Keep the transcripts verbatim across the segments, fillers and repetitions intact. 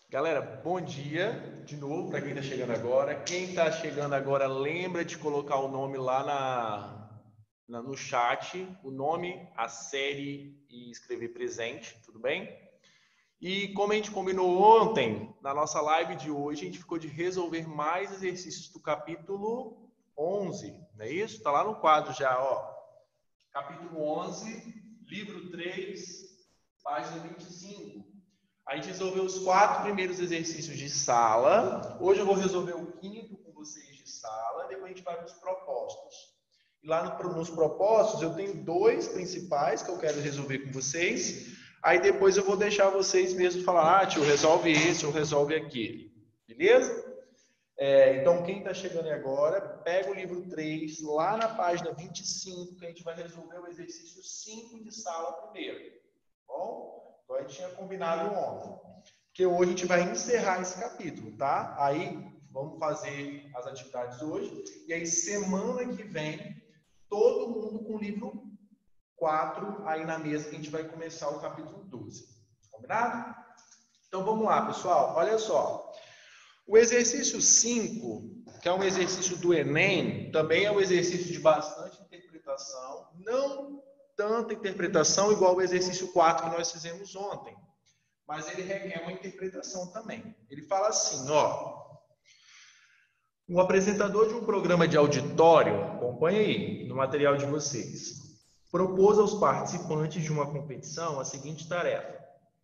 Galera, bom dia de novo para quem está chegando agora. Quem está chegando agora, lembra de colocar o nome lá na, na, no chat, o nome, a série e escrever presente, tudo bem? E como a gente combinou ontem, na nossa live de hoje, a gente ficou de resolver mais exercícios do capítulo onze, não é isso? Está lá no quadro já, ó. Capítulo onze, livro três, página vinte e cinco. A gente resolveu os quatro primeiros exercícios de sala. Hoje eu vou resolver o quinto com vocês de sala. Depois a gente vai para os propostos. E lá no, nos propostos eu tenho dois principais que eu quero resolver com vocês. Aí depois eu vou deixar vocês mesmos falar, ah, tio, resolve esse ou resolve aquele. Beleza? É, então, quem está chegando agora, pega o livro três, lá na página vinte e cinco, que a gente vai resolver o exercício cinco de sala primeiro. Tá bom? Então, a gente tinha combinado ontem. Porque hoje a gente vai encerrar esse capítulo, tá? Aí, vamos fazer as atividades hoje. E aí, semana que vem, todo mundo com o livro quatro aí na mesa, que a gente vai começar o capítulo doze. Combinado? Então, vamos lá, pessoal. Olha só. O exercício cinco, que é um exercício do Enem, também é um exercício de bastante interpretação, não tanta interpretação igual o exercício quatro que nós fizemos ontem, mas ele requer uma interpretação também. Ele fala assim, ó, o apresentador de um programa de auditório, acompanha aí no material de vocês, propôs aos participantes de uma competição a seguinte tarefa.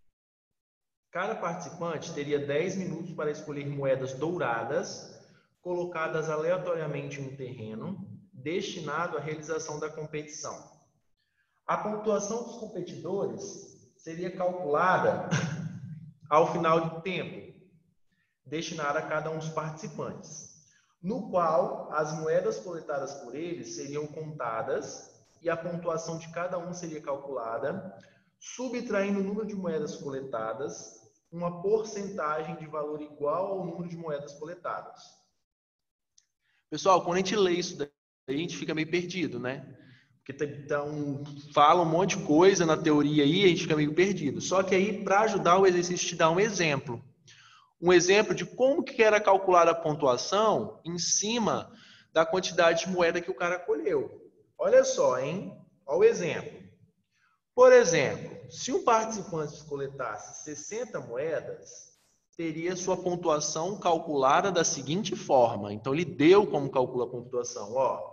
Cada participante teria dez minutos para escolher moedas douradas, colocadas aleatoriamente em um terreno, destinado à realização da competição. A pontuação dos competidores seria calculada ao final do tempo, destinada a cada um dos participantes, no qual as moedas coletadas por eles seriam contadas e a pontuação de cada um seria calculada, subtraindo o número de moedas coletadas, uma porcentagem de valor igual ao número de moedas coletadas. Pessoal, quando a gente lê isso daí, a gente fica meio perdido, né? Porque então, fala um monte de coisa na teoria aí, a gente fica meio perdido. Só que aí, para ajudar o exercício, te dá um exemplo. Um exemplo de como que era calculada a pontuação em cima da quantidade de moeda que o cara colheu. Olha só, hein? Olha o exemplo. Por exemplo, se um participante coletasse sessenta moedas, teria sua pontuação calculada da seguinte forma. Então, ele deu como calcula a pontuação, ó.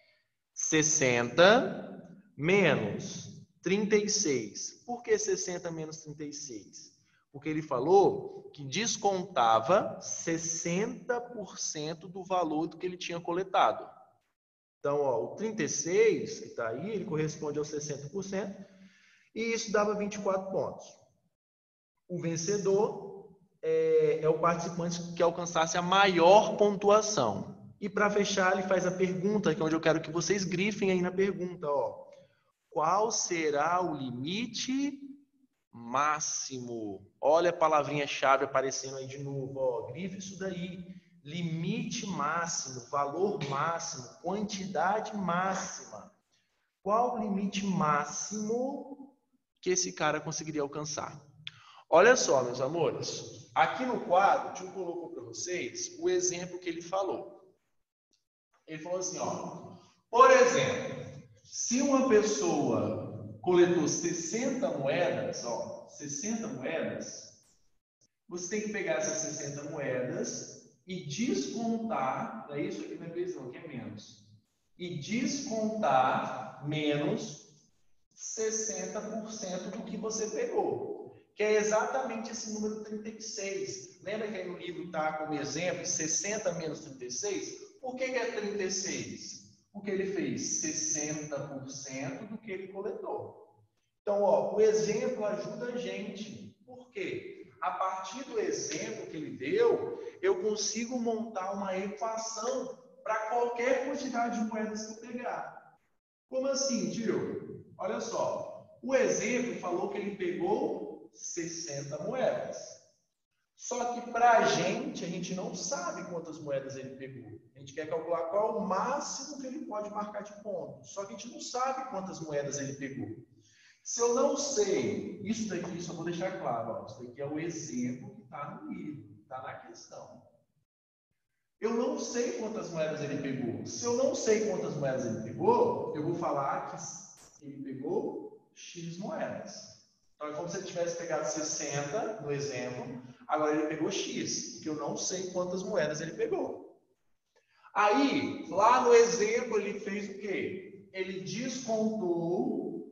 sessenta menos trinta e seis. Por que sessenta menos trinta e seis? Porque ele falou que descontava sessenta por cento do valor do que ele tinha coletado. Então, ó, o trinta e seis, que está aí, ele corresponde aos sessenta por cento, e isso dava vinte e quatro pontos. O vencedor é, é o participante que alcançasse a maior pontuação. E para fechar, ele faz a pergunta, que é onde eu quero que vocês grifem aí na pergunta, ó. Qual será o limite máximo? Olha a palavrinha-chave aparecendo aí de novo, ó. Grife isso daí. Limite máximo, valor máximo, quantidade máxima. Qual o limite máximo que esse cara conseguiria alcançar? Olha só, meus amores. Aqui no quadro, o tio colocou para vocês o exemplo que ele falou. Ele falou assim, ó. Por exemplo, se uma pessoa coletou sessenta moedas, ó, sessenta moedas, você tem que pegar essas sessenta moedas e descontar, não é isso? Aqui não é vezes não, aqui é menos. E descontar menos sessenta por cento do que você pegou, que é exatamente esse número trinta e seis. Lembra que aí no livro está como exemplo sessenta menos trinta e seis? Por que, que é trinta e seis? Porque ele fez sessenta por cento do que ele coletou. Então, ó, o exemplo ajuda a gente. Por quê? A partir do exemplo que ele deu, eu consigo montar uma equação para qualquer quantidade de moedas que eu pegar. Como assim, tio? Olha só. O exemplo falou que ele pegou sessenta moedas. Só que para a gente, a gente não sabe quantas moedas ele pegou. A gente quer calcular qual o máximo que ele pode marcar de ponto. Só que a gente não sabe quantas moedas ele pegou. Se eu não sei, isso daqui, só vou deixar claro, ó, isso daqui é o exemplo que está no livro, está na questão. Eu não sei quantas moedas ele pegou. Se eu não sei quantas moedas ele pegou, eu vou falar que ele pegou X moedas. Então, é como se ele tivesse pegado sessenta, no exemplo, agora ele pegou X, porque eu não sei quantas moedas ele pegou. Aí, lá no exemplo, ele fez o quê? Ele descontou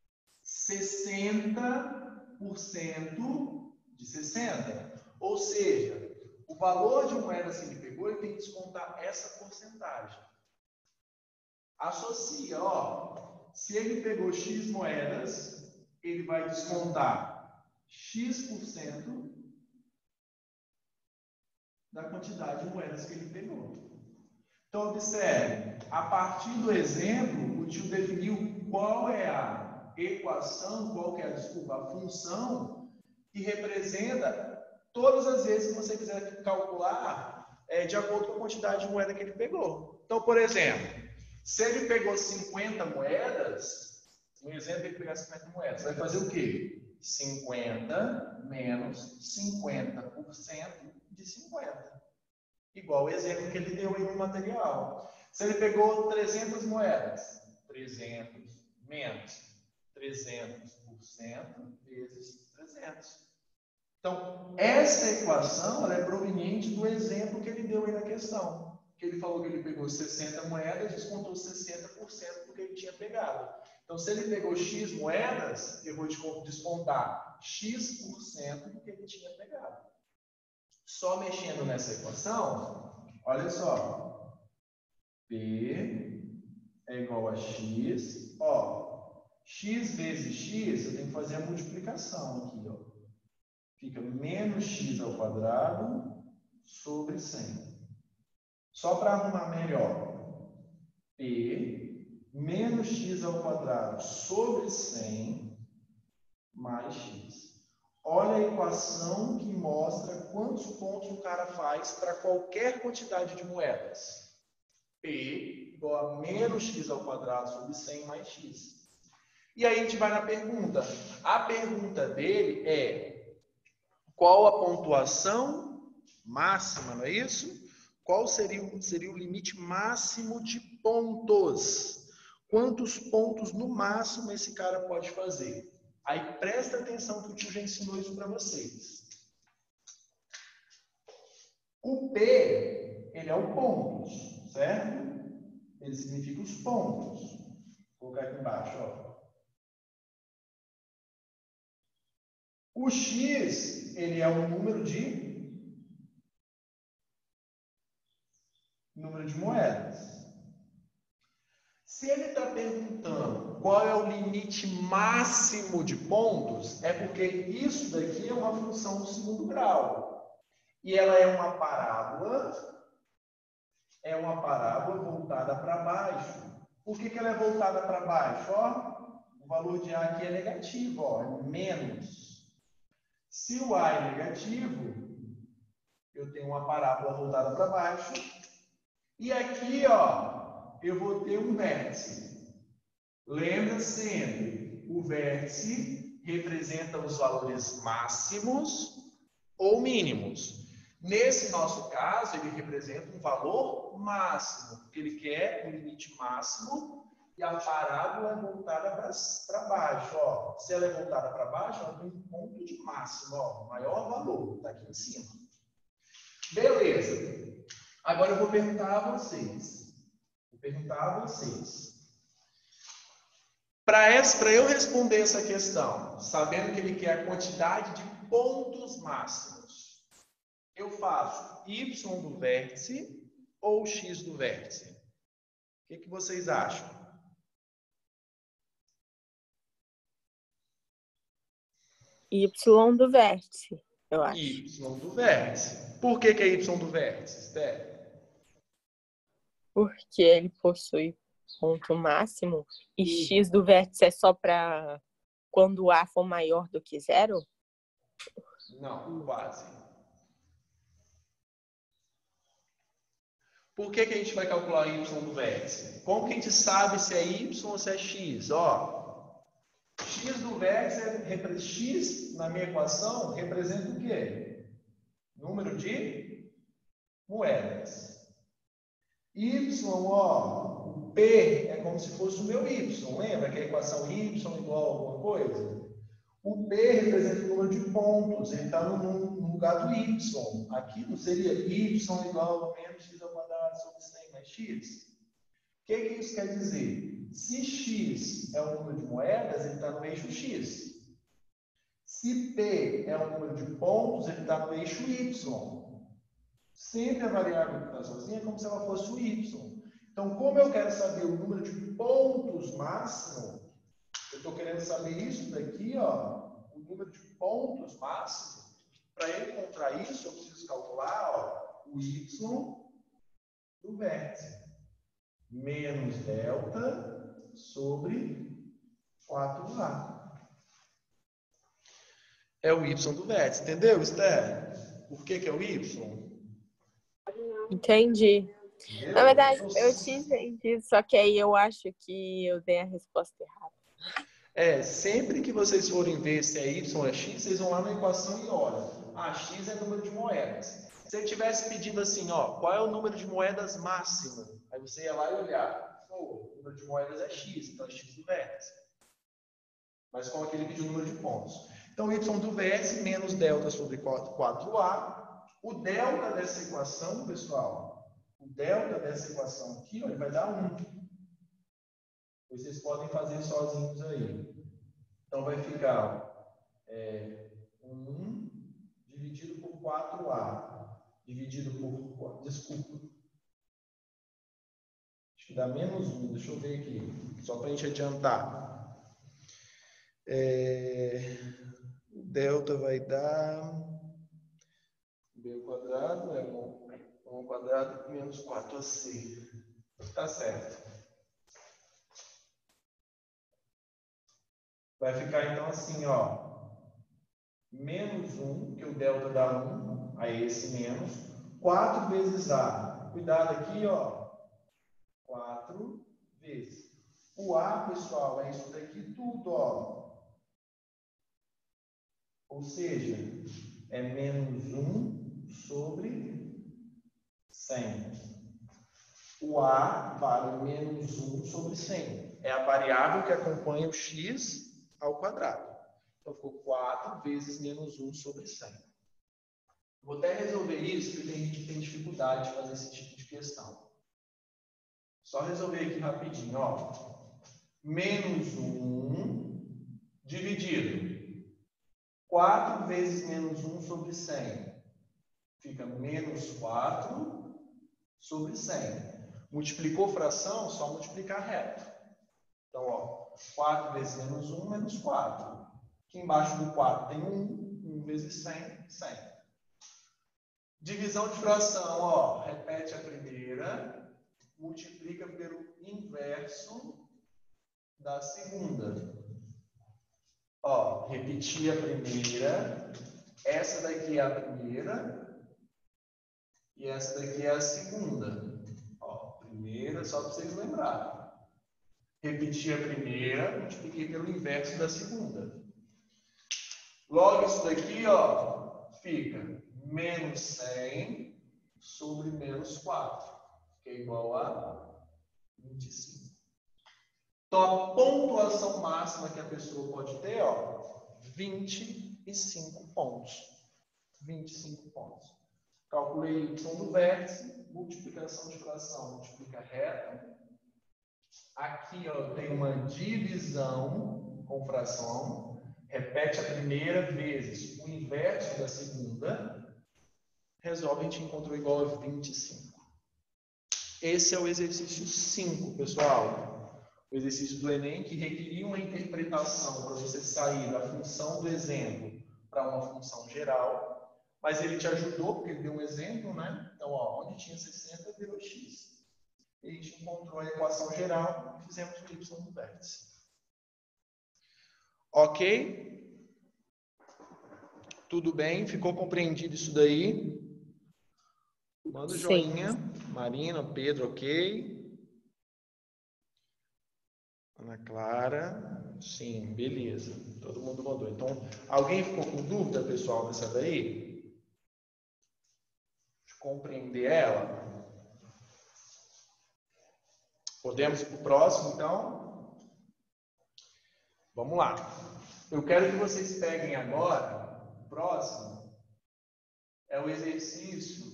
sessenta por cento de sessenta. Ou seja, o valor de moedas que ele pegou, ele tem que descontar essa porcentagem. Associa, ó. Se ele pegou X moedas, ele vai descontar X por cento da quantidade de moedas que ele pegou. Então, observe, a partir do exemplo, o tio definiu qual é a equação, qual que é a, desculpa, a função que representa todas as vezes que você quiser calcular é, de acordo com a quantidade de moeda que ele pegou. Então, por exemplo, se ele pegou cinquenta moedas, no exemplo ele pegar cinquenta moedas, vai fazer o quê? cinquenta menos cinquenta por cento de cinquenta. Igual o exemplo que ele deu aí no material. Se ele pegou trezentas moedas, trezentos menos trezentos por cento vezes trezentos. Então, essa equação ela é proveniente do exemplo que ele deu aí na questão. Que ele falou que ele pegou sessenta moedas e descontou sessenta por cento do que ele tinha pegado. Então, se ele pegou X moedas, eu vou descontar X por cento do que ele tinha pegado. Só mexendo nessa equação, olha só. P é igual a X. Ó, X vezes X, eu tenho que fazer a multiplicação aqui, ó. Fica menos x ao quadrado sobre cem. Só para arrumar melhor. P menos x ao quadrado sobre cem mais x. Olha a equação que mostra quantos pontos o cara faz para qualquer quantidade de moedas. P igual a menos x ao quadrado sobre cem mais x. E aí a gente vai na pergunta. A pergunta dele é: qual a pontuação máxima, não é isso? Qual seria, seria o limite máximo de pontos? Quantos pontos no máximo esse cara pode fazer? Aí presta atenção que o tio já ensinou isso para vocês. O P, ele é o pontos, certo? Ele significa os pontos. Vou colocar aqui embaixo, ó. O X, ele é o número de número de moedas. Se ele está perguntando qual é o limite máximo de pontos, é porque isso daqui é uma função do segundo grau. E ela é uma parábola, é uma parábola voltada para baixo. Por que que ela é voltada para baixo? Ó, o valor de A aqui é negativo, ó, é menos. Se o A é negativo, eu tenho uma parábola voltada para baixo. E aqui, ó, eu vou ter um vértice. Lembra sempre, o vértice representa os valores máximos ou mínimos. Nesse nosso caso, ele representa um valor máximo, porque ele quer um limite máximo. E a parábola é voltada para baixo. Ó. Se ela é voltada para baixo, ela tem um ponto de máximo, ó, maior valor, está aqui em cima. Beleza. Agora eu vou perguntar a vocês. Vou perguntar a vocês. Para eu responder essa questão, sabendo que ele quer a quantidade de pontos máximos, eu faço y do vértice ou x do vértice? O que que vocês acham? Y do vértice, eu acho. Y do vértice. Por que que é Y do vértice, Esther? Porque ele possui ponto máximo e, e X do vértice é só para quando A for maior do que zero? Não, quase. Por que que a gente vai calcular Y do vértice? Como que a gente sabe se é Y ou se é X? Ó, X x do vértice, é, x na minha equação, representa o quê? Número de moedas. Y, ó, o P é como se fosse o meu Y. Lembra que a equação Y igual a alguma coisa? O P representa o número de pontos. Ele está no, no lugar do Y. Aqui não seria Y igual a menos x ao quadrado sobre cem mais x? O que, que isso quer dizer? Se x é o número de moedas, ele está no eixo X. Se P é o número de pontos, ele está no eixo Y. Sempre a variável que está sozinha é como se ela fosse o Y. Então, como eu quero saber o número de pontos máximo, eu estou querendo saber isso daqui, ó, o número de pontos máximo. Para eu encontrar isso, eu preciso calcular, ó, o Y do vértice. Menos delta sobre quatro A. É o Y do vértice. Entendeu, Esther? Por que que é o Y? Entendi. Entendeu? Na verdade, eu tinha entendido, só que aí eu acho que eu dei a resposta errada. É, sempre que vocês forem ver se é Y ou é X, vocês vão lá na equação e olham. Ah, X é número de moedas. Se ele tivesse pedido assim, ó, qual é o número de moedas máximo? Aí você ia lá e olhar. Pô, o número de moedas é X, então é X do vértice. Mas como aqui ele pediu o número de pontos. Então, Y do vértice menos delta sobre quatro A. O delta dessa equação, pessoal, o delta dessa equação aqui, ó, ele vai dar um. Vocês podem fazer sozinhos aí. Então, vai ficar é, um dividido por quatro A, dividido por... Desculpa. Acho que dá menos um. Deixa eu ver aqui, só para a gente adiantar. É, o delta vai dar... B ao quadrado é um ao quadrado menos quatro A C. Tá certo. Vai ficar então assim, ó. Menos um, que o delta dá um, aí esse menos. quatro vezes A. Cuidado aqui, ó. quatro vezes. O A, pessoal, é isso daqui tudo, ó. Ou seja, é menos um sobre cem. O A vale menos um sobre cem. É a variável que acompanha o x ao quadrado. Então, ficou quatro vezes menos um sobre cem. Vou até resolver isso, porque tem gente que tem dificuldade de fazer esse tipo de questão. Só resolver aqui rapidinho, ó. Menos um dividido. quatro vezes menos um sobre cem. Fica menos quatro sobre cem. Multiplicou fração, só multiplicar reto. Então, ó, quatro vezes menos um, menos quatro. Aqui embaixo do quatro tem um, um vezes cem, cem. Divisão de fração, ó, repete a primeira, multiplica pelo inverso da segunda. Ó, repetir a primeira, essa daqui é a primeira e essa daqui é a segunda. Ó, primeira, só para vocês lembrarem. Repetir a primeira, multipliquei pelo inverso da segunda. Logo, isso daqui, ó, fica menos cem sobre menos quatro, que é igual a vinte e cinco. Então, a pontuação máxima que a pessoa pode ter, ó, vinte e cinco pontos. vinte e cinco pontos. Calculei Y do vértice, multiplicação de fração, multiplica reta. Aqui, ó, tem uma divisão com fração. Repete a primeira vezes o inverso da segunda. Resolve, a gente encontrou igual a vinte e cinco. Esse é o exercício cinco, pessoal. O exercício do Enem que requeria uma interpretação para você sair da função do exemplo para uma função geral. Mas ele te ajudou, porque ele deu um exemplo, né? Então, ó, onde tinha sessenta, virou x. E a gente encontrou a equação geral e fizemos o y do vértice. Ok? Tudo bem? Ficou compreendido isso daí? Manda o joinha. Marina, Pedro, ok? Ana Clara. Sim, beleza. Todo mundo mandou. Então, alguém ficou com dúvida, pessoal, dessa daí? De compreender ela? Podemos ir para o próximo, então? Vamos lá. Eu quero que vocês peguem agora, o próximo, é o exercício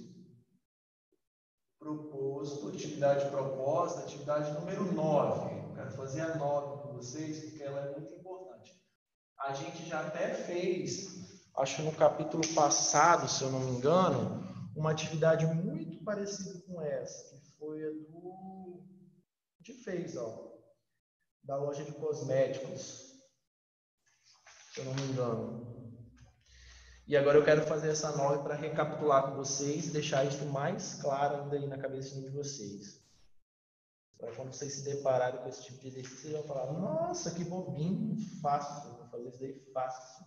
proposto, atividade proposta, atividade número nove. Eu quero fazer a nove com vocês, porque ela é muito importante. A gente já até fez, acho que no capítulo passado, se eu não me engano, uma atividade muito parecida com essa, que foi a do... A gente fez, ó, da loja de cosméticos, se eu não me engano. E agora eu quero fazer essa nove para recapitular com vocês e deixar isso mais claro ainda aí na cabecinha de vocês. Para quando vocês se depararem com esse tipo de exercício, vocês vão falar, nossa, que bobinho, fácil, vou fazer isso daí fácil.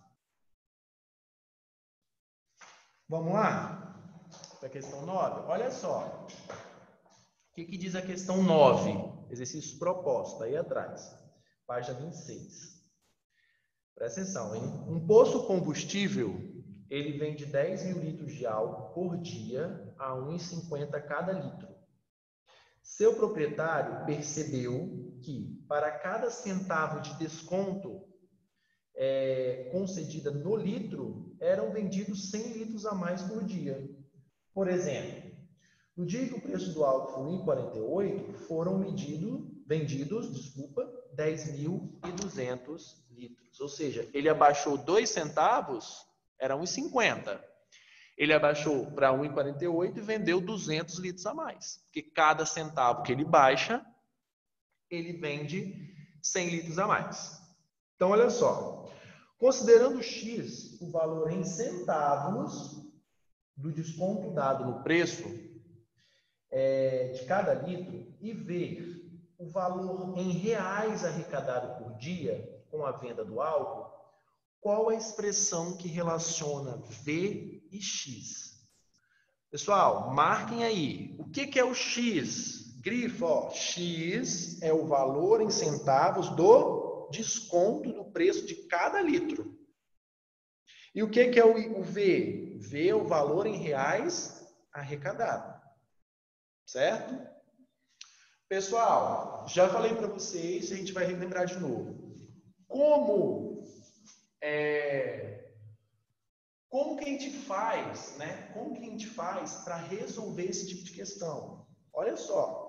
Vamos lá? Para a questão nove. Olha só. O que, que diz a questão nove? Exercício proposto, aí atrás. Página vinte e seis. Presta atenção, hein? Um posto combustível, ele vende dez mil litros de álcool por dia a um real e cinquenta centavos cada litro. Seu proprietário percebeu que, para cada centavo de desconto é, concedida no litro, eram vendidos cem litros a mais por dia. Por exemplo, no dia que o preço do álcool foi um real e quarenta e oito, foram medido, vendidos, desculpa, dez mil e duzentos litros. Ou seja, ele abaixou dois centavos, era um real e cinquenta. Ele abaixou para um real e quarenta e oito e vendeu duzentos litros a mais. Porque cada centavo que ele baixa, ele vende cem litros a mais. Então, olha só. Considerando X o valor em centavos do desconto dado no preço é, de cada litro e ver o valor em reais arrecadado por dia com a venda do álcool, qual a expressão que relaciona V e X? Pessoal, marquem aí. O que, que é o X? Grifo, ó. X é o valor em centavos do desconto do preço de cada litro. E o que, que é o V? V é o valor em reais arrecadado. Certo? Pessoal, já falei para vocês, a gente vai relembrar de novo. Como é, como que a gente faz, né? Como que a gente faz para resolver esse tipo de questão? Olha só.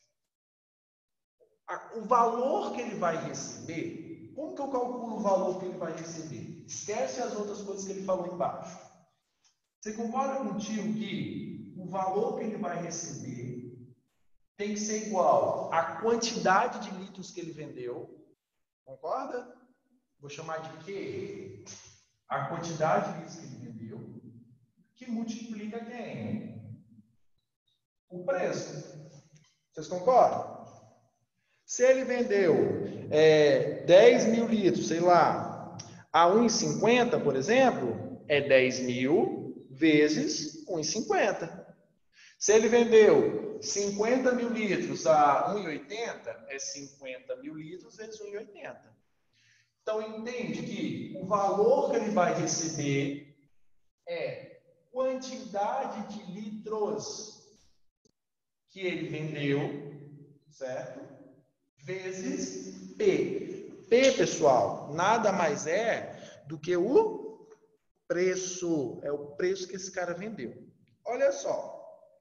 A, o valor que ele vai receber, como que eu calculo o valor que ele vai receber? Esquece as outras coisas que ele falou embaixo. Você concorda contigo que o valor que ele vai receber tem que ser igual à quantidade de litros que ele vendeu? Concorda? Vou chamar de Q, a quantidade de litros que ele vendeu, que multiplica quem? O preço. Vocês concordam? Se ele vendeu é, dez mil litros, sei lá, a um real e cinquenta, por exemplo, é dez mil vezes um real e cinquenta. Se ele vendeu cinquenta mil litros a um real e oitenta, é cinquenta mil litros vezes um real e oitenta. Então, entende que o valor que ele vai receber é quantidade de litros que ele vendeu, certo? Vezes P. P, pessoal, nada mais é do que o preço. É o preço que esse cara vendeu. Olha só.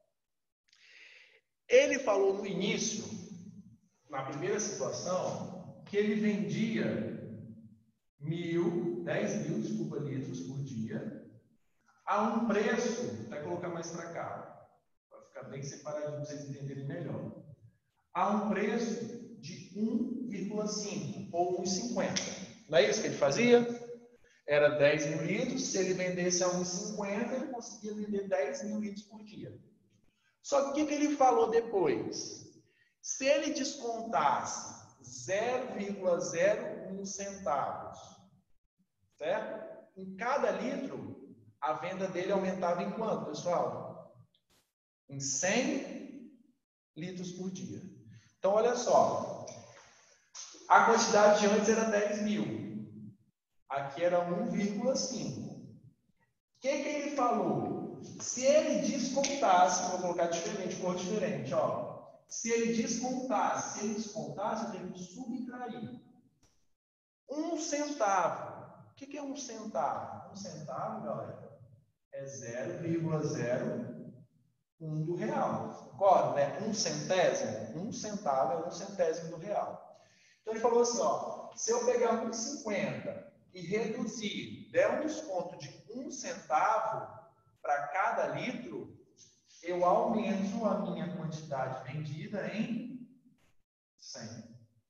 Ele falou no início, na primeira situação, que ele vendia mil, dez mil, desculpa, litros por dia, a um preço, vai colocar mais para cá, para ficar bem separadinho para vocês entenderem melhor, a um preço de um vírgula cinco ou um real e cinquenta. Não é isso que ele fazia? Era dez mil litros, se ele vendesse a um real e cinquenta, ele conseguia vender dez mil litros por dia. Só que o que, que ele falou depois? Se ele descontasse zero vírgula zero um centavos, certo? Em cada litro, a venda dele aumentava em quanto, pessoal? Em cem litros por dia. Então, olha só. A quantidade de antes era dez mil. Aqui era um vírgula cinco. O que, que ele falou? Se ele descontasse, vou colocar diferente, cor diferente, ó. Se ele descontasse, se ele descontasse, eu tenho que subtrair. Um centavo. O que, que é um centavo? Um centavo, galera, é zero vírgula zero um do real. Concorda, né? Um centésimo, um centavo é um centésimo do real. Então ele falou assim, ó, se eu pegar um vírgula cinquenta e reduzir, der um desconto de um centavo para cada litro, eu aumento a minha quantidade vendida em cem.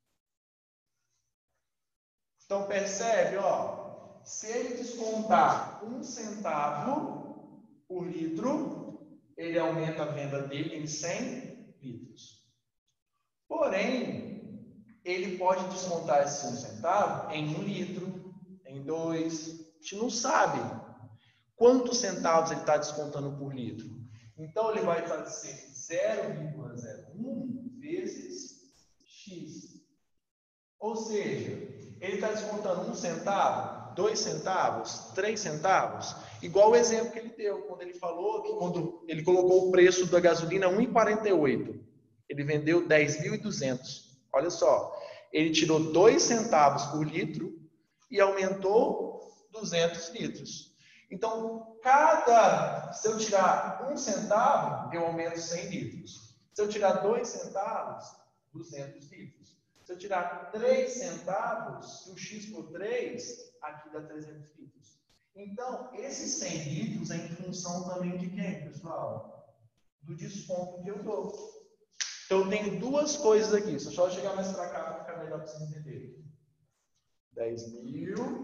Então percebe, ó, se ele descontar um centavo por litro, ele aumenta a venda dele em cem litros. Porém, ele pode descontar esse um centavo em um litro, em dois. A gente não sabe quantos centavos ele está descontando por litro. Então, ele vai fazer zero vírgula zero um vezes x. Ou seja, ele está descontando um centavo, dois centavos, três centavos, igual o exemplo que ele deu, quando ele falou que quando ele colocou o preço da gasolina a um vírgula quarenta e oito, ele vendeu dez mil e duzentos. Olha só, ele tirou dois centavos por litro e aumentou duzentos litros. Então, cada, se eu tirar um centavo, eu aumento cem litros. Se eu tirar dois centavos, duzentos litros. Se eu tirar três centavos, se o x for três, aqui dá trezentos litros. Então, esses cem litros é em função também de quem, pessoal? Do desconto que eu dou. Então, eu tenho duas coisas aqui. Deixa eu só chegar mais para cá para ficar melhor para vocês entenderem. dez mil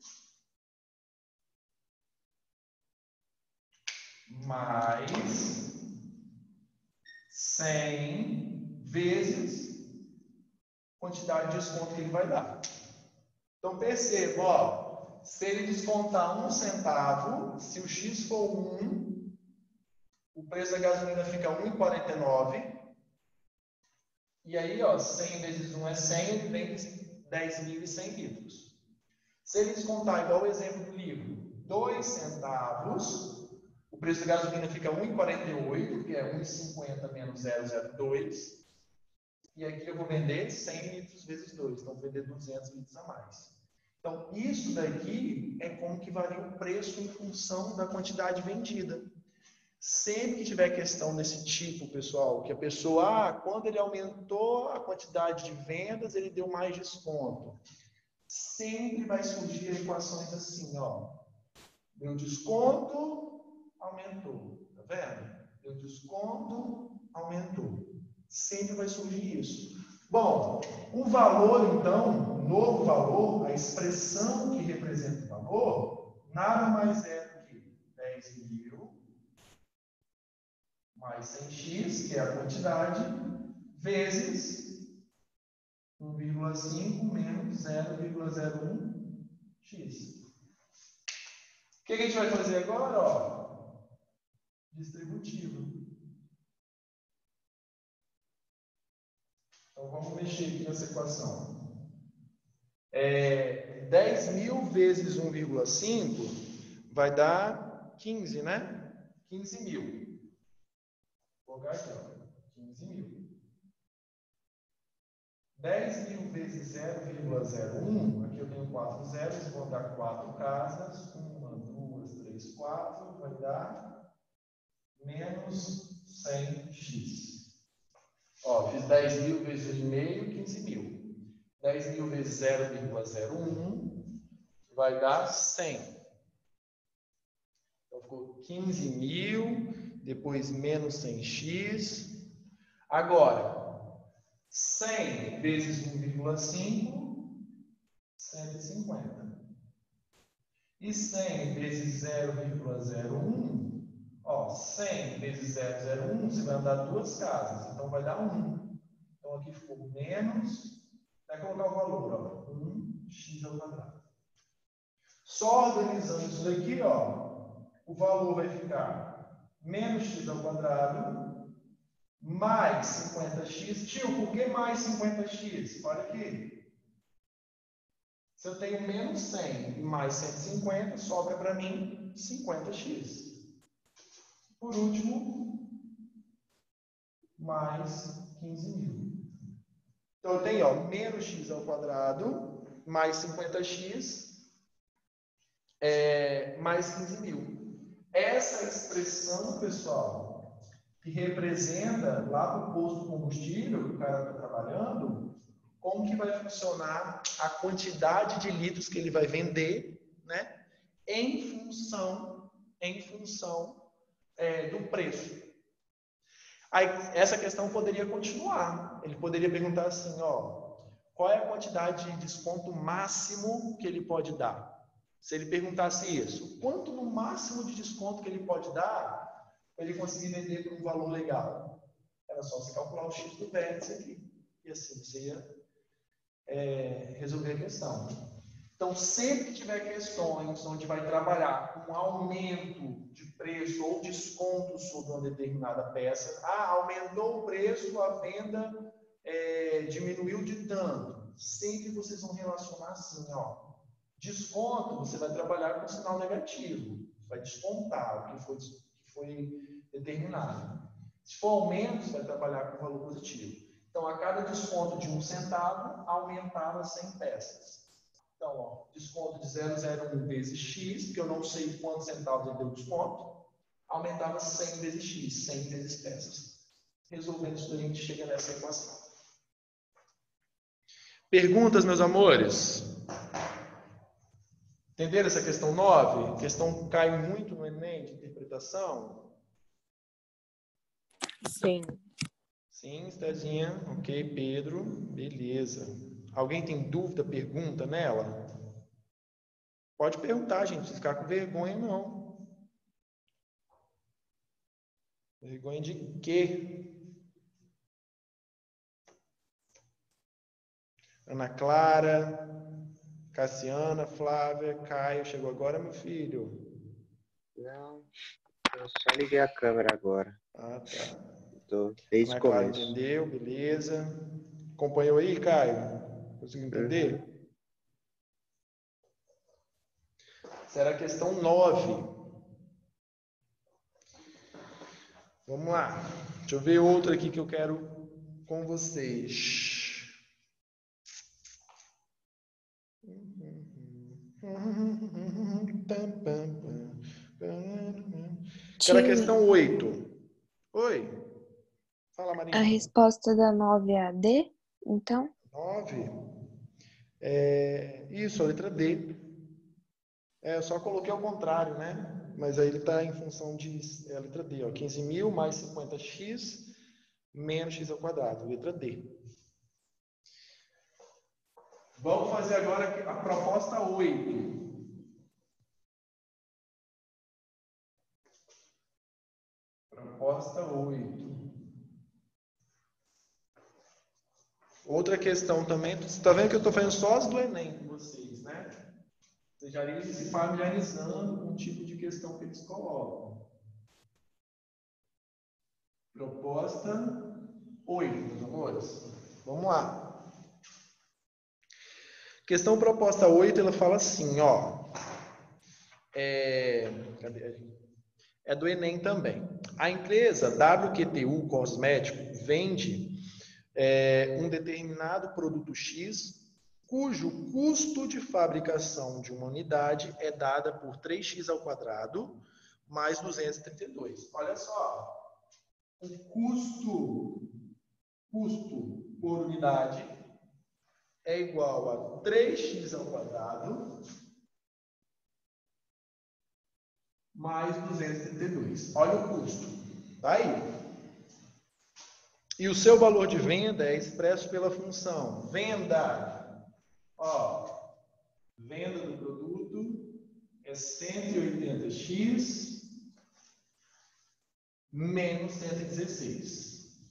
mais cem vezes quantidade de desconto que ele vai dar. Então, perceba, ó, se ele descontar um centavo, se o x for um, o preço da gasolina fica um vírgula quarenta e nove. E aí, ó, cem vezes um é cem, ele vende dez mil e cem litros. Se ele descontar, igual o exemplo do livro, dois centavos, o preço da gasolina fica um vírgula quarenta e oito, que é um vírgula cinquenta menos zero vírgula zero dois. E aqui eu vou vender cem litros vezes dois, então vou vender duzentos litros a mais. Então, isso daqui é como que varia o preço em função da quantidade vendida. Sempre que tiver questão desse tipo, pessoal, que a pessoa, ah, quando ele aumentou a quantidade de vendas, ele deu mais desconto. Sempre vai surgir equações assim, ó. Deu desconto, aumentou. Tá vendo? Deu desconto, aumentou. Sempre vai surgir isso. Bom, o valor, então, o novo valor, a expressão que representa o valor, nada mais é do que dez mil mais cem x, que é a quantidade, vezes um vírgula cinco menos zero vírgula zero um x. O que a gente vai fazer agora? Ó, distributivo. Então, vamos mexer aqui nessa equação. É, dez mil vezes um vírgula cinco vai dar quinze, né? quinze mil. Vou colocar aqui, ó, quinze mil. dez mil vezes zero vírgula zero um, aqui eu tenho quatro zeros, vou dar quatro casas, uma, duas, três, quatro, vai dar menos cem x. Ó, fiz dez mil vezes um vírgula cinco, quinze mil. dez mil vezes zero vírgula zero um vai dar cem. Então ficou quinze mil, depois menos cem x. Agora, cem vezes um vírgula cinco, cento e cinquenta. E cem vezes zero vírgula zero um, ó, cem vezes zero vírgula zero um, você vai andar duas casas, então vai dar um. Então aqui ficou menos, vai colocar o valor, ó, um x ao quadrado. Só organizando isso daqui, ó, o valor vai ficar menos x ao quadrado mais cinquenta x. Tio, por que mais cinquenta x? Olha aqui. Se eu tenho menos cem e mais cento e cinquenta, sobra para mim cinquenta x. Por último, mais quinze mil. Então, eu tenho ó, menos x ao quadrado, mais cinquenta x, é, mais quinze mil. Essa expressão, pessoal, que representa lá no posto de combustível que o cara está trabalhando, como que vai funcionar a quantidade de litros que ele vai vender, né? Em função, em função é, do preço. Aí, essa questão poderia continuar. Ele poderia perguntar assim, ó, qual é a quantidade de desconto máximo que ele pode dar? Se ele perguntasse isso, quanto no máximo de desconto que ele pode dar para ele conseguir vender por um valor legal? Era só você calcular o X do vértice aqui. E assim você ia É, resolver a questão. Então, sempre que tiver questões onde vai trabalhar com aumento de preço ou desconto sobre uma determinada peça, ah, aumentou o preço, a venda é, diminuiu de tanto. Sempre vocês vão relacionar assim, ó. Desconto, você vai trabalhar com sinal negativo. Vai descontar o que foi, que foi determinado. Se for aumento, você vai trabalhar com valor positivo. Então, a cada desconto de um centavo, aumentava cem peças. Então, ó, desconto de zero vírgula zero um vezes x, porque eu não sei quantos centavos ele deu desconto, aumentava cem vezes x, cem vezes peças. Resolvendo isso, a gente chega nessa equação. Perguntas, meus amores? Entenderam essa questão nove? A questão cai muito no Enem de interpretação? Sim. Sim, Estezinha. Ok, Pedro. Beleza. Alguém tem dúvida, pergunta nela? Pode perguntar, gente. Não precisa ficar com vergonha, não. Vergonha de quê? Ana Clara, Cassiana, Flávia, Caio. Chegou agora, meu filho? Não, eu só liguei a câmera agora. Ah, tá. Tô desde o Clara começo. entendeu, beleza. Acompanhou aí, Caio? Conseguiu entender? Uhum. Será a questão nove. Vamos lá. Deixa eu ver outra aqui que eu quero com vocês. Será a questão oito. Oi. Fala, Maria. A resposta da nove é a D, então? nove? É, isso, a letra D. É, eu só coloquei ao contrário, né? Mas aí ele está em função de é a letra D. Ó, quinze mil mais cinquenta x menos x ao quadrado. Letra D. Vamos fazer agora a proposta oito. Proposta oito. Outra questão também, você está vendo que eu estou fazendo só as do Enem com vocês, né? Vocês já irem se familiarizando com o tipo de questão que eles colocam. Proposta oito, meus amores. Vamos lá. Questão proposta oito, ela fala assim, ó. É, cadê? É do Enem também. A empresa W Q T U Cosmético vende É, um determinado produto X, cujo custo de fabricação de uma unidade é dada por três x ao quadrado mais duzentos e trinta e dois. Olha só, o custo, custo por unidade é igual a três x ao quadrado mais duzentos e trinta e dois. Olha o custo. Tá aí. E o seu valor de venda é expresso pela função venda. Ó, venda do produto é cento e oitenta x menos cento e dezesseis.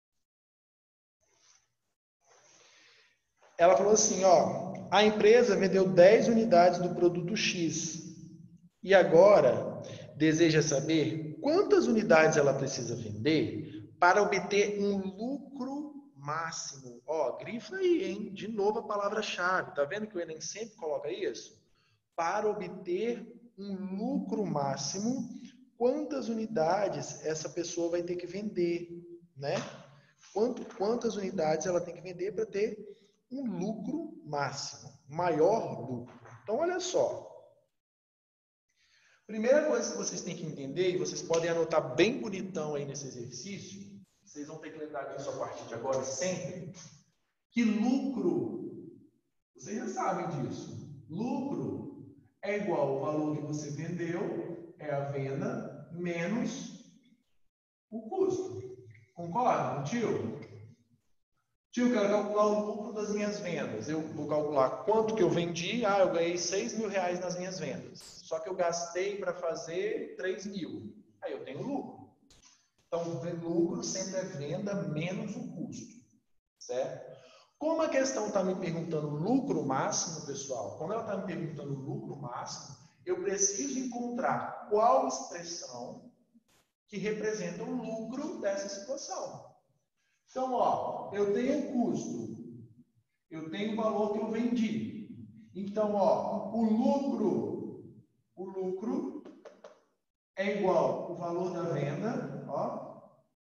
Ela falou assim, ó, a empresa vendeu dez unidades do produto X e agora deseja saber quantas unidades ela precisa vender para obter um lucro máximo. Ó, grifa aí, hein? De novo a palavra-chave. Tá vendo que o Enem sempre coloca isso? Para obter um lucro máximo, quantas unidades essa pessoa vai ter que vender, né? Quanto, quantas unidades ela tem que vender para ter um lucro máximo, maior lucro. Então, olha só. Primeira coisa que vocês têm que entender, e vocês podem anotar bem bonitão aí nesse exercício, vocês vão ter que lembrar disso a partir de agora e sempre, que lucro, vocês já sabem disso, lucro é igual ao valor que você vendeu, é a venda, menos o custo. Concorda com o tio? Tio, eu quero calcular o lucro das minhas vendas. Eu vou calcular quanto que eu vendi. Ah, eu ganhei seis mil reais nas minhas vendas. Só que eu gastei para fazer três mil. Aí eu tenho lucro. Então, o lucro sempre é venda menos o custo. Certo? Como a questão está me perguntando lucro máximo, pessoal, como ela está me perguntando lucro máximo, eu preciso encontrar qual expressão que representa o lucro dessa situação. Então, ó, eu tenho o custo, eu tenho o valor que eu vendi. Então, ó, o lucro, o lucro é igual ao valor da venda, ó.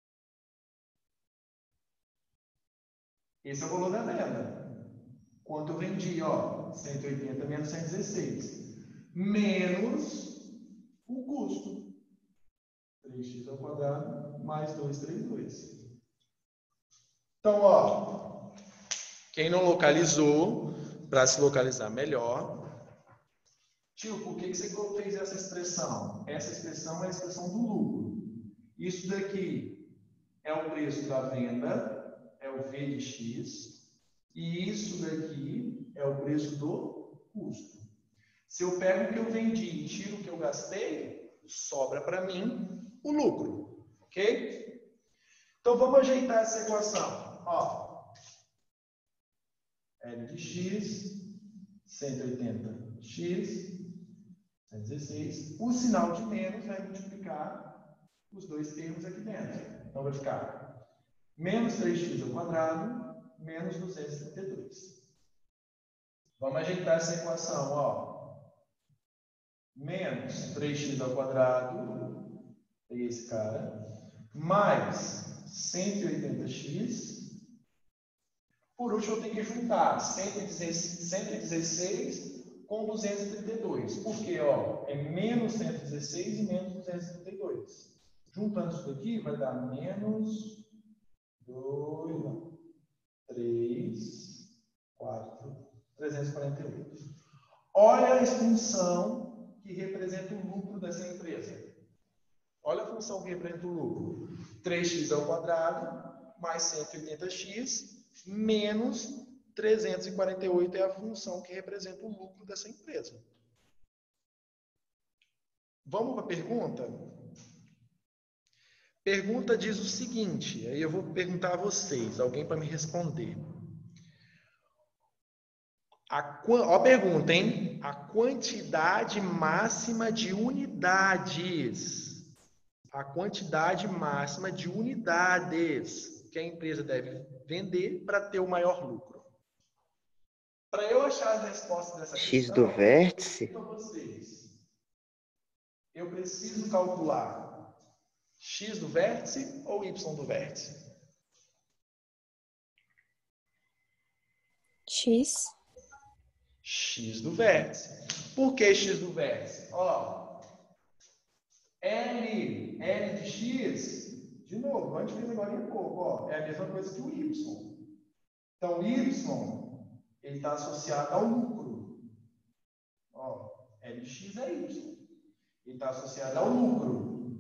Esse é o valor da venda. Quanto eu vendi, ó, cento e oitenta menos cento e dezesseis, menos o custo. três x ao quadrado mais duzentos e trinta e dois. Então, ó, quem não localizou, para se localizar melhor, tio, por que você fez essa expressão? Essa expressão é a expressão do lucro. Isso daqui é o preço da venda, é o V de X, e isso daqui é o preço do custo. Se eu pego o que eu vendi e tiro o que eu gastei, sobra para mim o lucro, ok? Então, vamos ajeitar essa equação. Ó, L de X, cento e oitenta x, cento e dezesseis. O sinal de menos vai multiplicar os dois termos aqui dentro. Então, vai ficar menos três x ao quadrado, menos duzentos e trinta e dois. Vamos ajeitar essa equação, ó. Menos três x ao quadrado, é esse cara, mais cento e oitenta x. Por último, eu tenho que juntar cento e dezesseis com duzentos e trinta e dois. Por quê? Ó, é menos cento e dezesseis e menos duzentos e trinta e dois. Juntando isso daqui, vai dar menos dois, não, três, quatro, trezentos e quarenta e oito. Olha a função que representa o lucro dessa empresa. Olha a função que representa o lucro. três x ao quadrado mais cento e oitenta x menos trezentos e quarenta e oito é a função que representa o lucro dessa empresa. Vamos para a pergunta? Pergunta diz o seguinte, aí eu vou perguntar a vocês, alguém para me responder. A, ó a pergunta, hein? A quantidade máxima de unidades. A quantidade máxima de unidades que a empresa deve vender para ter o maior lucro. Para eu achar as respostas dessa X questão, do vértice. eu pergunto a vocês, eu preciso calcular x do vértice ou y do vértice? X. X do vértice. Por que x do vértice? Ó, L, L de x, de novo, antes fez agora em pouco, ó, é a mesma coisa que o y. Então, y, ele está associado ao lucro. Ó, L de x é y. Ele está associado ao lucro.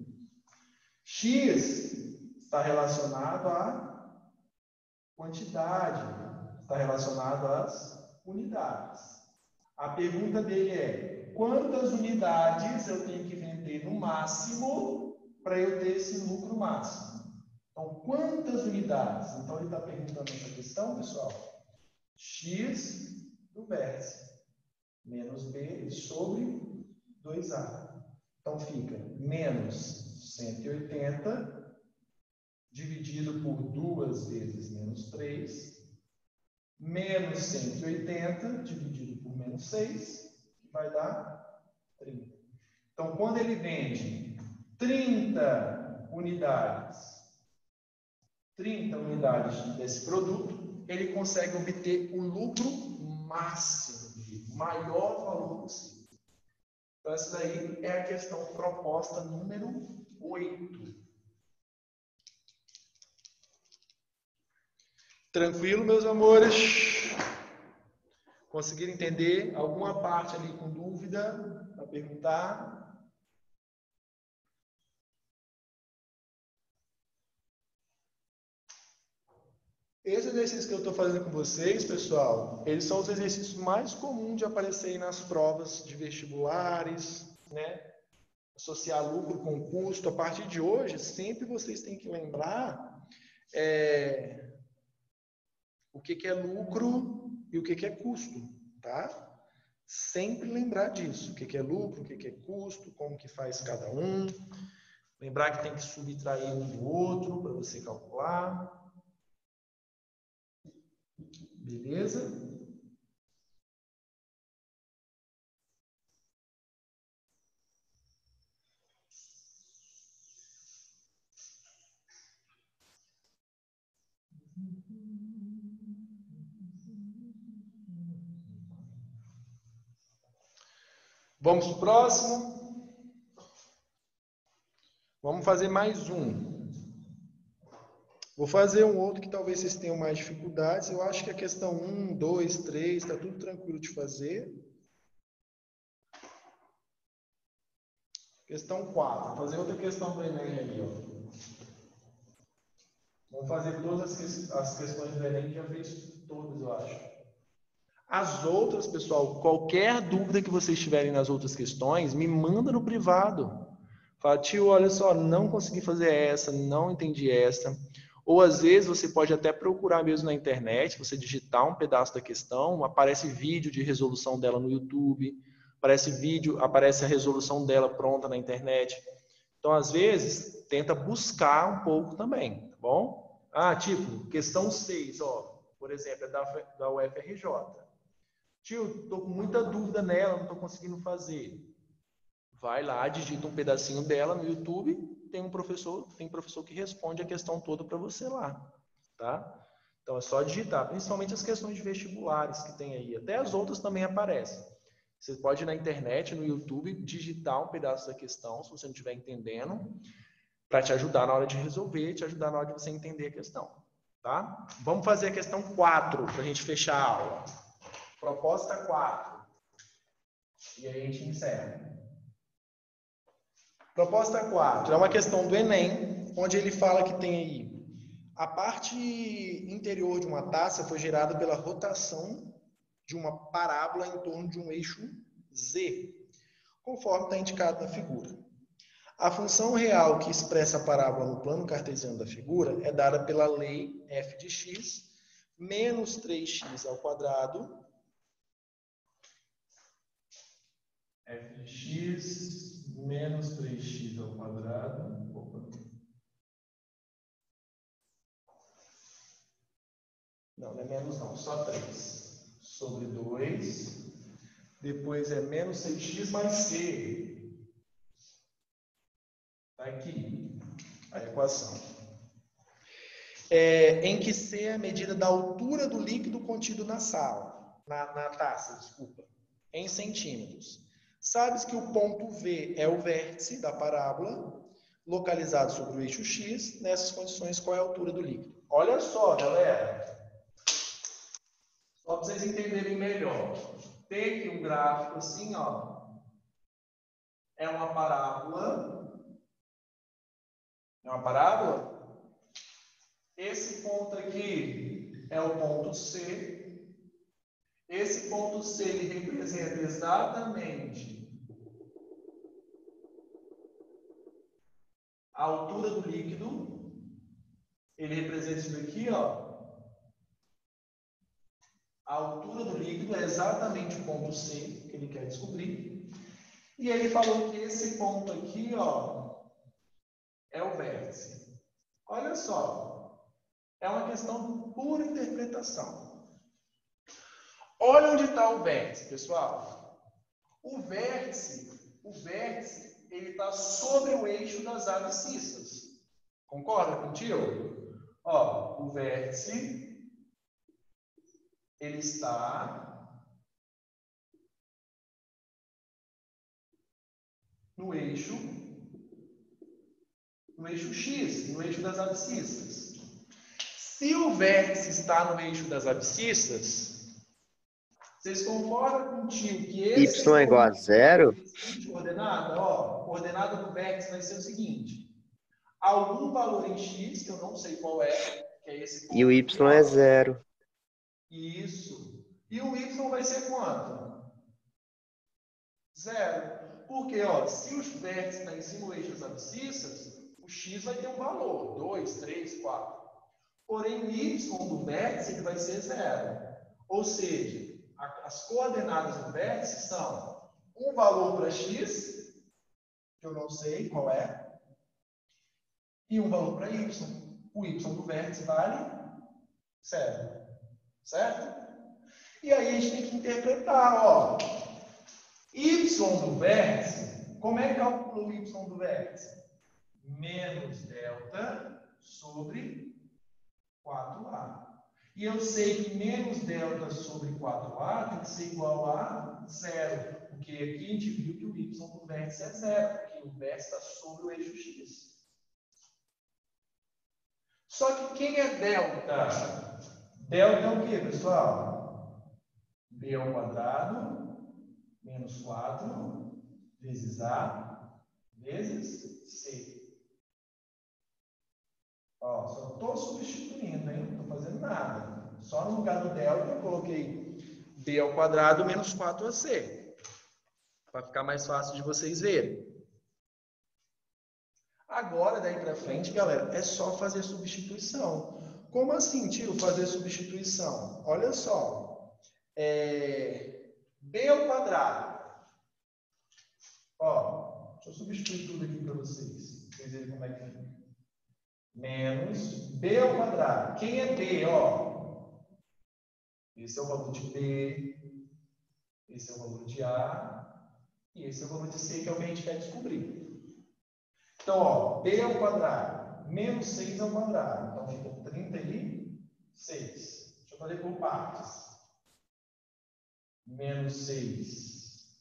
X está relacionado à quantidade, está relacionado às unidades. A pergunta dele é, quantas unidades eu tenho que vender no máximo para eu ter esse lucro máximo? Então, quantas unidades? Então, ele está perguntando essa questão, pessoal. X do vértice menos B sobre dois A. Então, fica menos cento e oitenta dividido por duas vezes menos três, menos cento e oitenta, dividido por menos seis, que vai dar trinta. Então, quando ele vende trinta unidades, trinta unidades desse produto, ele consegue obter o lucro máximo, o maior valor possível. Então, essa daí é a questão proposta número oito. Tranquilo, meus amores? Conseguiram entender alguma parte ali com dúvida para perguntar? Esses exercícios que eu estou fazendo com vocês, pessoal, eles são os exercícios mais comuns de aparecerem nas provas de vestibulares, né? Associar lucro com custo. A partir de hoje, sempre vocês têm que lembrar é, o que, que é lucro e o que, que é custo, tá? Sempre lembrar disso. O que, que é lucro, o que, que é custo, como que faz cada um. Lembrar que tem que subtrair um do outro para você calcular. Beleza? Vamos para o próximo? Vamos fazer mais um. Vou fazer um outro que talvez vocês tenham mais dificuldades. Eu acho que a questão um, dois, três, está tudo tranquilo de fazer. Questão quatro. Vou fazer outra questão do Enem ali, ó. Vamos fazer todas as, as questões do Enem, já fez todas, eu acho. As outras, pessoal, qualquer dúvida que vocês tiverem nas outras questões, me manda no privado. Fala, tio, olha só, não consegui fazer essa, não entendi essa. Ou, às vezes, você pode até procurar mesmo na internet, você digitar um pedaço da questão, aparece vídeo de resolução dela no YouTube, aparece vídeo, aparece a resolução dela pronta na internet. Então, às vezes, tenta buscar um pouco também, tá bom? Ah, tipo, questão seis, ó, por exemplo, é da, da U F R J. Tio, estou com muita dúvida nela, não estou conseguindo fazer. Vai lá, digita um pedacinho dela no YouTube, tem um professor, tem um professor que responde a questão toda para você lá, tá? Então é só digitar, principalmente as questões de vestibulares que tem aí, até as outras também aparecem. Você pode ir na internet, no YouTube, digitar um pedaço da questão, se você não estiver entendendo, para te ajudar na hora de resolver, te ajudar na hora de você entender a questão, tá? Vamos fazer a questão quatro, para a gente fechar a aula. Proposta quatro. E aí a gente encerra. Proposta quatro é uma questão do Enem, onde ele fala que tem aí a parte interior de uma taça foi gerada pela rotação de uma parábola em torno de um eixo Z, conforme está indicado na figura. A função real que expressa a parábola no plano cartesiano da figura é dada pela lei f de x menos três x ao quadrado f de x menos três x ao quadrado. Opa. Não, não é menos não, só três. Sobre dois. Depois é menos seis x mais c. Está aqui a equação. É, em que c é a medida da altura do líquido contido na sala, na, na taça, desculpa, em centímetros. Sabes que o ponto V é o vértice da parábola, localizado sobre o eixo X. Nessas condições, qual é a altura do líquido? Olha só, galera. Só para vocês entenderem melhor. Tem aqui um gráfico assim, ó. É uma parábola. É uma parábola? Esse ponto aqui é o ponto C. Esse ponto C ele representa exatamente a altura do líquido. Ele representa isso daqui, ó. A altura do líquido é exatamente o ponto C que ele quer descobrir. E ele falou que esse ponto aqui, ó, é o vértice. Olha só, é uma questão de pura interpretação. Olha onde está o vértice, pessoal. O vértice, o vértice, ele está sobre o eixo das abscissas. Concorda contigo? Ó, o vértice, ele está no eixo, no eixo X, no eixo das abscissas. Se o vértice está no eixo das abscissas, vocês concordam contigo que esse... Y é igual a zero? Coordenada, ó, coordenada do vértice vai ser o seguinte. Algum valor em X, que eu não sei qual é, que é esse ponto. E o Y aqui, ó. é zero. Isso. E o Y vai ser quanto? Zero. Porque, ó, se o vértice está em cima do eixo das abscissas, o X vai ter um valor, dois, três, quatro. Porém, o Y do vértice ele vai ser zero. Ou seja, a, as coordenadas do vértice são um valor para X, que eu não sei qual é, e um valor para Y. O Y do vértice vale zero. Certo? E aí a gente tem que interpretar, ó. Y do vértice, como é que calcula o Y do vértice? Menos delta sobre quatro A. E eu sei que menos delta sobre quatro A tem que ser igual a zero. Porque aqui a gente viu que o Y do vértice é zero, porque o vértice está sobre o eixo X. Só que quem é delta? Delta é o quê, pessoal? B ao quadrado menos quatro vezes A vezes C. Ó, só estou substituindo, hein? Não estou fazendo nada. Só no lugar do delta eu coloquei B ao quadrado menos quatro A C. Para ficar mais fácil de vocês verem. Agora, daí para frente, galera, é só fazer substituição. Como assim, tio, fazer substituição? Olha só. É... B ao quadrado. Ó, deixa eu substituir tudo aqui para vocês. Para vocês verem como é que fica. Menos B ao quadrado. Quem é B, ó? Esse é o valor de B. Esse é o valor de A. E esse é o valor de C, que é o que a gente quer descobrir. Então, ó, B ao quadrado menos seis ao quadrado. Então, fica trinta e seis. Deixa eu fazer por partes. Menos seis.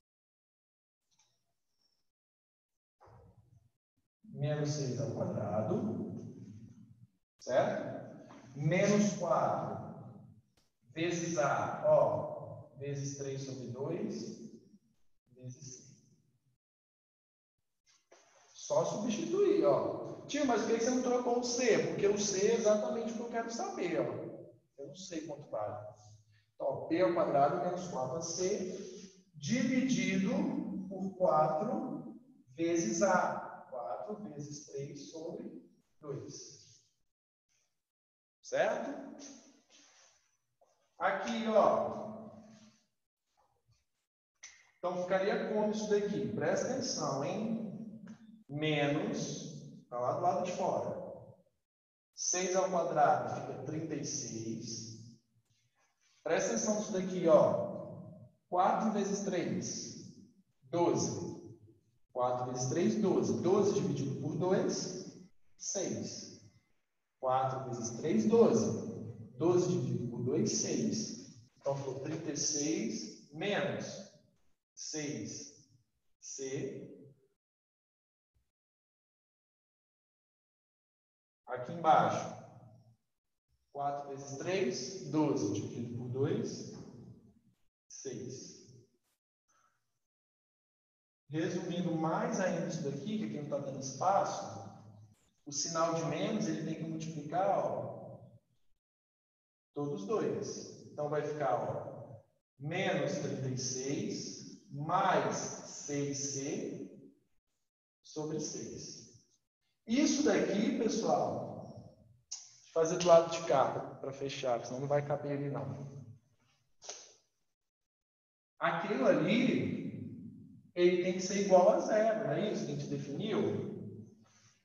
Menos seis ao quadrado. Certo? Menos quatro. Vezes A. Ó, vezes três sobre dois. Vezes C. Só substituir, ó. Tio, mas por que você não trocou o C? Porque o C é exatamente o que eu quero saber, ó. Eu não sei quanto vale. Então, P ao quadrado menos quatro A C dividido por quatro vezes A. quatro vezes três sobre dois. Certo? Aqui, ó. Então, ficaria como isso daqui? Presta atenção, hein? Menos, está lá do lado de fora. seis ao quadrado fica trinta e seis. Presta atenção nisso daqui, ó. quatro vezes três, doze. quatro vezes três, doze. doze dividido por dois, seis. quatro vezes três, doze. doze dividido por dois, seis. Então, ficou trinta e seis menos seis C. Aqui embaixo, quatro vezes três, doze, dividido por dois, seis. Resumindo mais ainda isso daqui, que aqui não está dando espaço, o sinal de menos ele tem que multiplicar, ó, todos os dois. Então, vai ficar, ó, menos trinta e seis mais seis C sobre seis. Isso daqui, pessoal, deixa eu fazer do lado de cá para fechar, senão não vai caber ali não. Aquilo ali, ele tem que ser igual a zero, não é isso que a gente definiu?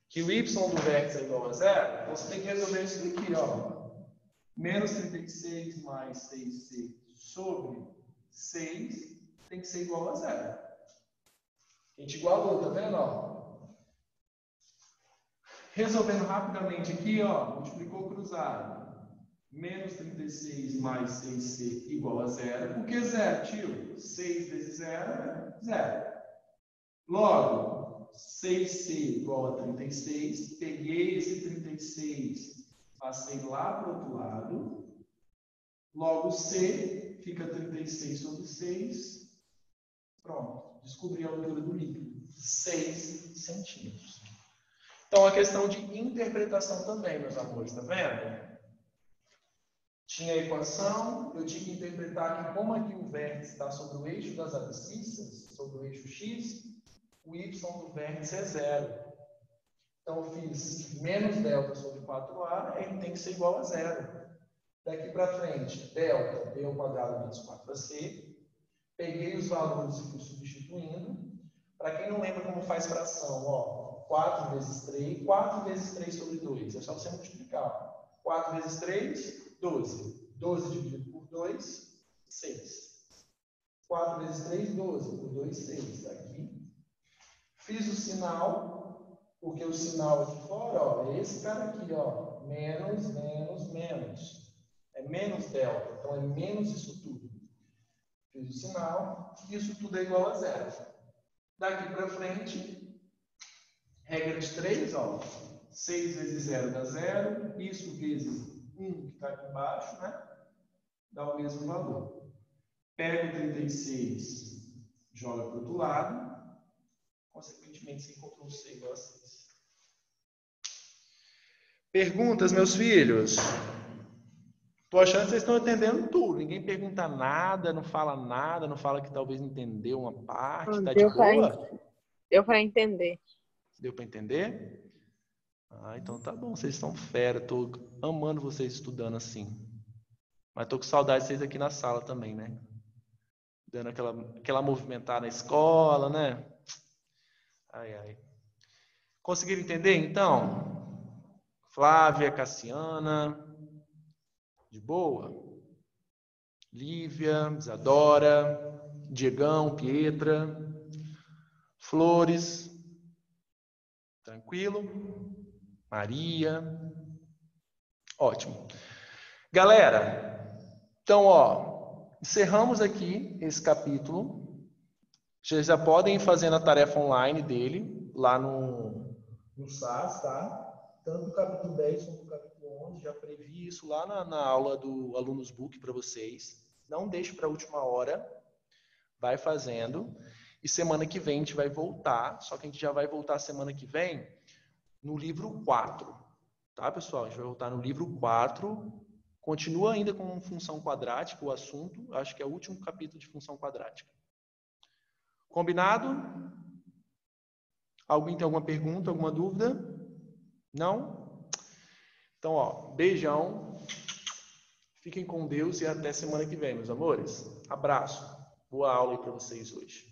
que o y do vértice é igual a zero, então você tem que resolver isso daqui, ó. Menos trinta e seis mais seis c sobre seis tem que ser igual a zero. A gente igualou, tá vendo? Ó? Resolvendo rapidamente aqui, ó, multiplicou cruzado. Menos trinta e seis mais seis c igual a zero. Por que zero, tio? seis vezes zero é zero. Logo, seis c igual a trinta e seis. Peguei esse trinta e seis, passei lá para o outro lado. Logo, C fica trinta e seis sobre seis. Pronto. Descobri a altura do líquido. seis centímetros. Então, a questão de interpretação também, meus amores, tá vendo? Tinha a equação, eu tinha que interpretar que como aqui o vértice está sobre o eixo das abscissas, sobre o eixo x, o y do vértice é zero. Então, eu fiz menos delta sobre quatro a, ele tem que ser igual a zero. Daqui para frente, delta, b ao quadrado menos quatro a c. Peguei os valores e fui substituindo. Para quem não lembra como faz fração, ó, quatro vezes três, quatro vezes três sobre dois. É só você multiplicar. quatro vezes três, doze. doze dividido por dois, seis. quatro vezes três, doze. Por dois, seis. Aqui. Fiz o sinal, porque o sinal aqui fora, ó, é esse cara aqui, ó. Menos, menos, menos. É menos delta. Então, é menos isso tudo. Fiz o sinal. Isso tudo é igual a zero. Daqui para frente, regra de três, ó. seis vezes zero dá zero. Isso vezes um, que está aqui embaixo, né? Dá o mesmo valor. Pega o trinta e seis, joga para o outro lado. Consequentemente, você encontrou o C igual a seis. Perguntas, meus filhos? Estou achando que vocês estão entendendo tudo. Ninguém pergunta nada, não fala nada, não fala que talvez não entendeu uma parte. Tá de boa? Deu para entender. Deu para entender? Ah, então tá bom. Vocês estão fera. Estou amando vocês estudando assim. Mas estou com saudade de vocês aqui na sala também, né? Dando aquela, aquela movimentada na escola, né? Ai, ai. Conseguiram entender, então? Flávia, Cassiana... De boa? Lívia, Isadora, Diegão, Pietra, Flores, tranquilo? Maria, ótimo. Galera, então, ó, encerramos aqui esse capítulo. Vocês já podem ir fazendo a tarefa online dele, lá no, no S A S, tá? Tanto o capítulo dez como o capítulo onze, já previ isso lá na, na aula do Alunos Book para vocês. Não deixe para a última hora, vai fazendo. E semana que vem a gente vai voltar, só que a gente já vai voltar semana que vem no livro quatro. Tá, pessoal? A gente vai voltar no livro quatro. Continua ainda com função quadrática, o assunto. Acho que é o último capítulo de função quadrática. Combinado? Alguém tem alguma pergunta, alguma dúvida? Não? Então, ó, beijão. Fiquem com Deus e até semana que vem, meus amores. Abraço. Boa aula aí para vocês hoje.